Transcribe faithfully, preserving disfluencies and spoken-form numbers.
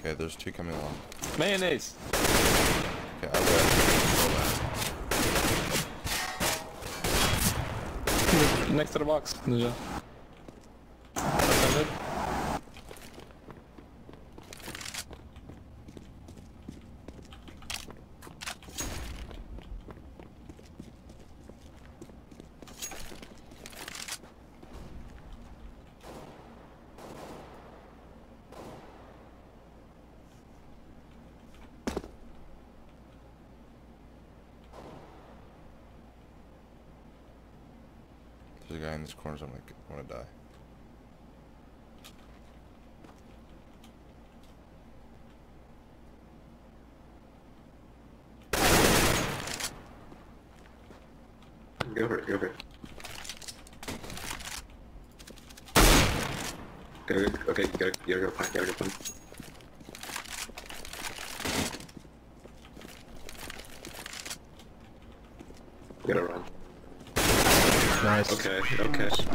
Okay, there's two coming along. Mayonnaise! Okay, I will. Next to the box, Ninja. That's it. There's a guy in this corner, so I'm like, I want to die. Go for it, go for it. Go, go, okay, you gotta, you gotta go find, you gotta go find. You gotta run. Nice. Okay, okay.